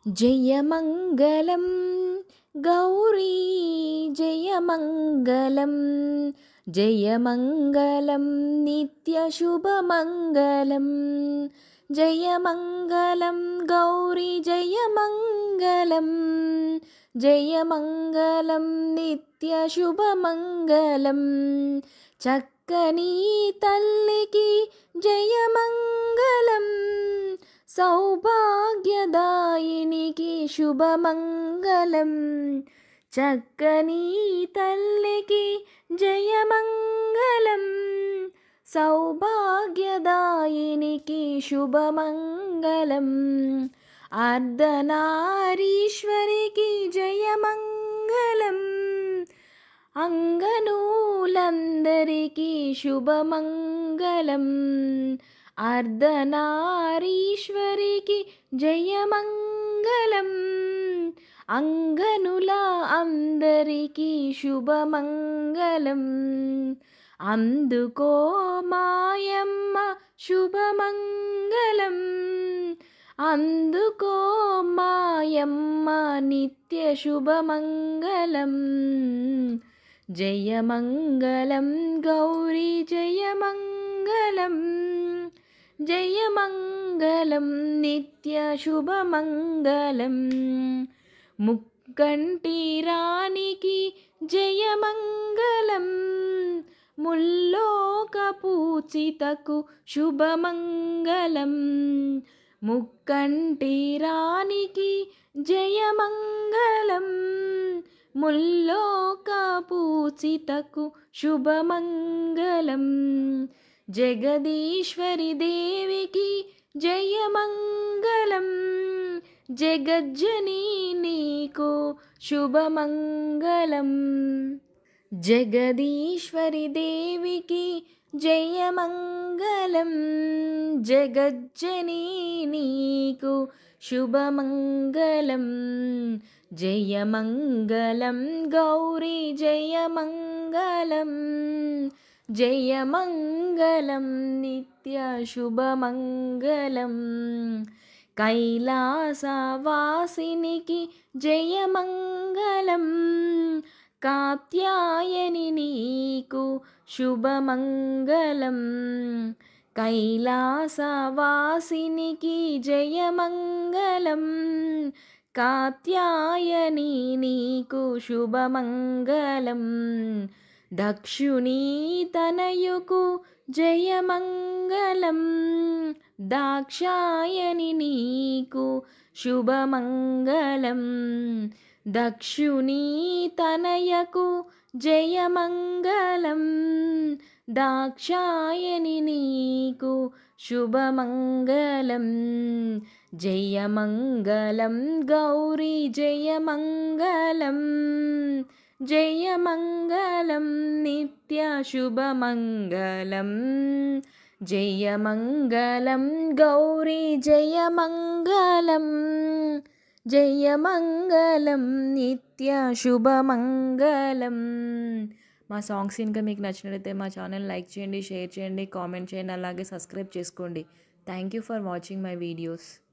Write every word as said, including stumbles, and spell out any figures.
జయమంగళం గౌరీ జయమంగళం జయమంగళం నిత్యశుభమంగళం జయమంగళం గౌరీ జయమంగళం జయమంగళం నిత్యశుభమంగళం చక్కని తల్లికి జయమంగళం సౌభాగ్యదాయినికి శుభమంగళం చక్కని తల్లికి జయమంగళం సౌభాగ్యదాయినికి శుభమంగళం అర్ధనారీశ్వరికి జయమంగళం అంగనూలందరికీ శుభమంగళం అర్ధనారీశ్వరికి జయమంగళం అంగనుల అందరికీ శుభమంగళం అందుకో మాయమ్మ శుభమంగళం అందుకో మాయమ్మ నిత్య శుభమంగళం జయమంగళం గౌరీ జయమంగళం జయమంగళం నిత్య శుభమంగళం ముక్కంటి రాణికి జయమంగళం ముల్లోక పూజితకు శుభమంగళం ముక్కంటి రాణికి జయమంగళం ముల్లోక పూజితకు శుభమంగళం జగదీశ్వరి దేవికి జయమంగళం జగజ్జనీ నీకు శుభమంగళం జగదీశ్వరి దేవికి జయమంగళం జగజ్జనీ నీకు శుభమంగళం జయమంగళం గౌరీ జయమంగళం జయమంగళం నిత్య శుభమంగళం కైలాసవాసినికి జయమంగళం కాత్యాయని నీకు శుభమంగళం కైలాసవాసినికి జయమంగళం కాత్యాయని నీకు శుభమంగళం దక్షుని తనయుకు జయమంగళం దాక్షాయని నీకు శుభమంగళం దక్షుని తనయకు జయమంగళం దాక్షాయని నీకు శుభమంగళం జయమంగళం గౌరీ జయమంగళం జయమంగళం నిత్య శుభమంగళం జయమంగళం గౌరీ జయమంగళం జయమంగళం నిత్య శుభమంగళం. మా సాంగ్స్ ఇంకా మీకు నచ్చినట్లయితే మా ఛానల్ లైక్ చేయండి, షేర్ చేయండి, కామెంట్ చేయండి, అలాగే సబ్స్క్రైబ్ చేసుకోండి. Thank you for watching my videos.